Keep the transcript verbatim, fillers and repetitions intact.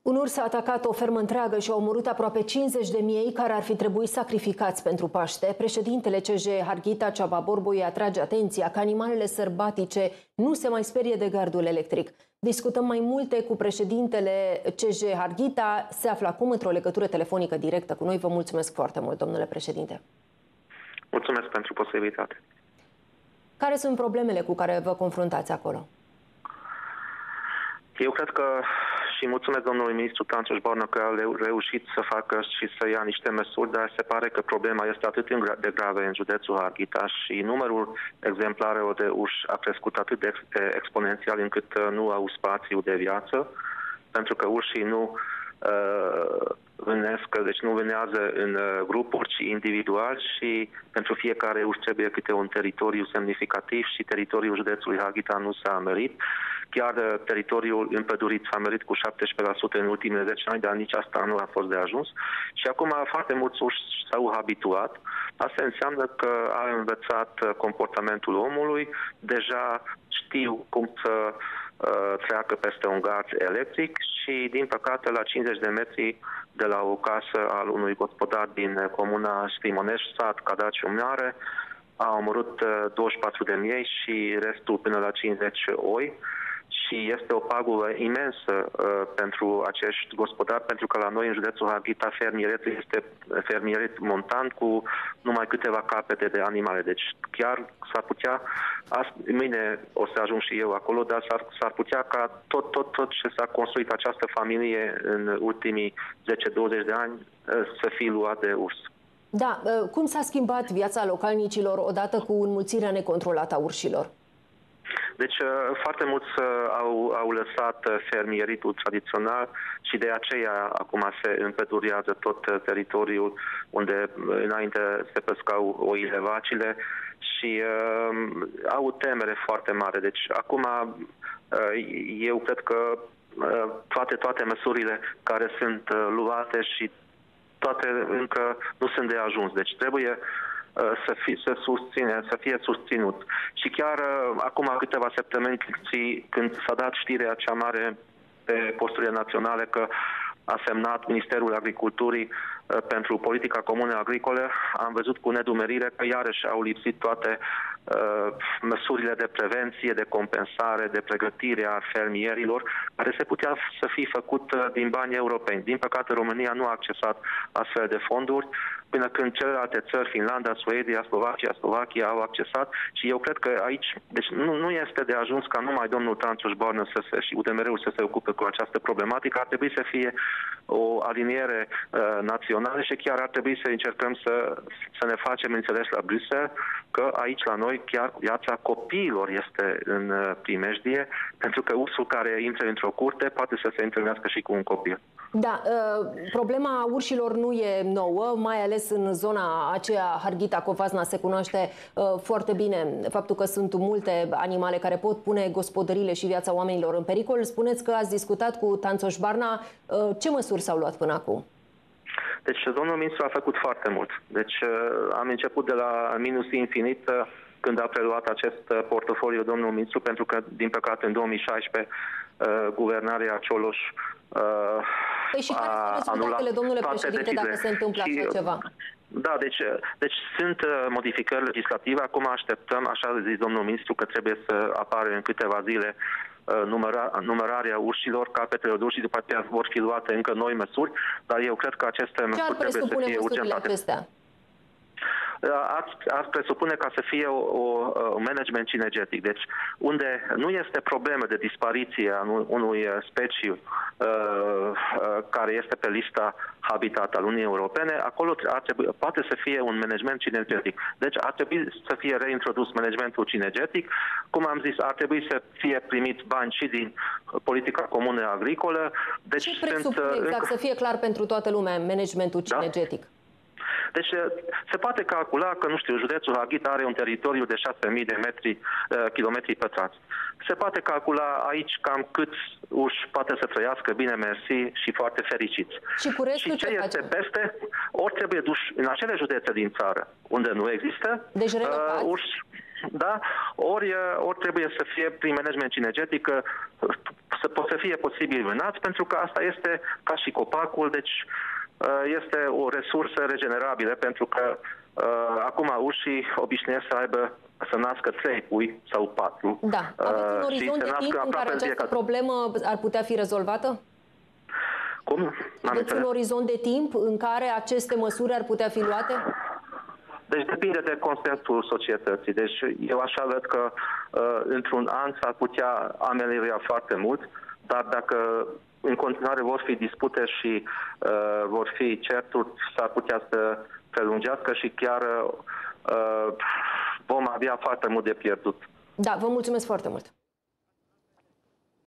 Un urs a atacat o fermă întreagă și a omorât aproape cincizeci de miei care ar fi trebuit sacrificați pentru Paște. Președintele C J Harghita Ceababorboiu atrage atenția că animalele sărbatice nu se mai sperie de gardul electric. Discutăm mai multe cu președintele C J Harghita. Se află acum într-o legătură telefonică directă cu noi. Vă mulțumesc foarte mult, domnule președinte. Mulțumesc pentru posibilitate. Care sunt problemele cu care vă confruntați acolo? Eu cred că și mulțumesc domnului ministru Tănțoș Barna că a reușit să facă și să ia niște măsuri, dar se pare că problema este atât de gravă în județul Harghita și numărul exemplarelor de uși a crescut atât de exponențial încât nu au spațiu de viață, pentru că ușii nu uh, vânesc, deci nu vânează în grupuri, ci individual și pentru fiecare uși trebuie câte un teritoriu semnificativ și teritoriul județului Harghita nu s-a mărit. Chiar teritoriul împădurit s-a mărit cu șaptesprezece la sută în ultimele zece ani, dar nici asta nu a fost de ajuns. Și acum foarte mulți uși s-au habituat. Asta înseamnă că au învățat comportamentul omului, deja știu cum să uh, treacă peste un gard electric și, din păcate, la cincizeci de metri de la o casă al unui gospodar din comuna Stimonești, sat Cadaciu Mare, a omorât douăzeci și patru de miei și restul până la cincizeci oi. Și este o pagubă imensă uh, pentru acești gospodari, pentru că la noi în județul Harghita fermieretul este fermieret montan cu numai câteva capete de animale. Deci chiar s-ar putea, azi, mâine o să ajung și eu acolo, dar s-ar putea ca tot, tot, tot ce s-a construit această familie în ultimii zece douăzeci de ani uh, să fie luat de urs. Da, uh, cum s-a schimbat viața localnicilor odată cu înmulțirea necontrolată a urșilor? Deci foarte mulți au, au lăsat fermieritul tradițional și de aceea acum se împădurează tot teritoriul unde înainte se păscau oile, vacile și uh, au o temere foarte mare. Deci acum uh, eu cred că uh, toate, toate măsurile care sunt uh, luate și toate încă nu sunt de ajuns. Deci trebuie să fie, să susține, să fie susținut. Și chiar acum câteva săptămâni când s-a dat știrea cea mare pe posturile naționale că a semnat Ministerul Agriculturii pentru politica comună agricolă, am văzut cu nedumerire că iarăși au lipsit toate uh, măsurile de prevenție, de compensare, de pregătire a fermierilor, care se putea să fie făcut uh, din bani europeni. Din păcate, România nu a accesat astfel de fonduri, până când celelalte țări, Finlanda, Suedia, Slovacia, Slovacia, au accesat și eu cred că aici, deci nu, nu este de ajuns ca numai domnul Tănțoș Barna să se, și U D M R-ul să se ocupe cu această problematică, ar trebui să fie o aliniere uh, națională și chiar ar trebui să încercăm să, să ne facem înțeles la Bruxelles că aici la noi chiar viața copiilor este în uh, primejdie, pentru că ursul care intră într-o curte poate să se întâlnească și cu un copil. Da, uh, problema urșilor nu e nouă, mai ales în zona aceea Harghita-Covasna se cunoaște uh, foarte bine faptul că sunt multe animale care pot pune gospodările și viața oamenilor în pericol. Spuneți că ați discutat cu Tănțoș Barna. Uh, ce măsuri s-au luat până acum? Deci domnul ministru a făcut foarte mult. Deci uh, am început de la minus infinit uh, când a preluat acest uh, portofoliu domnul ministru, pentru că, din păcate, în două mii șaisprezece uh, guvernarea Cioloș uh, Păi și care sunt rezultatele, domnule președinte, dacă se întâmplă și, așa ceva? Da, deci, deci sunt modificări legislative. Acum așteptăm, așa a zis domnul ministru, că trebuie să apară în câteva zile număra, numărarea urșilor, capetelor de urși și după aceea vor fi luate încă noi măsuri, dar eu cred că aceste măsuri trebuie să fie urgentate. Acestea? Ar presupune ca să fie un management cinegetic. Deci, unde nu este problemă de dispariție a unui speciu uh, care este pe lista habitat al Uniunii Europene, acolo ar trebui, poate să fie un management cinegetic. Deci ar trebui să fie reintrodus managementul cinegetic. Cum am zis, ar trebui să fie primit bani și din politica comună agricolă. Deci ce presupune sunt, exact, încă... să fie clar pentru toată lumea managementul cinegetic? Da? Deci se poate calcula că, nu știu, județul Harghita are un teritoriu de șase mii de metri, uh, kilometri pătrați. Se poate calcula aici cam cât uși poate să trăiască bine, mersi și foarte fericiți. Și cu restul și ce, ce este face? peste, ori trebuie duși în acele județe din țară unde nu există deci uh, uși, da? ori, ori trebuie să fie prin management cinegetic să pot să fie posibil vânați, pentru că asta este ca și copacul, deci este o resursă regenerabilă, pentru că acum ușii obișnuiesc să aibă să nască trei pui sau patru. Da. Aveți un orizont de timp în care această problemă ar putea fi rezolvată? Cum? Aveți un orizont de timp în care aceste măsuri ar putea fi luate? Deci depinde de consensul societății. Deci eu așa văd că uh, într-un an s-ar putea ameliora foarte mult, dar dacă în continuare vor fi dispute și uh, vor fi certuri, s-ar putea să prelungească și chiar uh, vom avea foarte mult de pierdut. Da, vă mulțumesc foarte mult.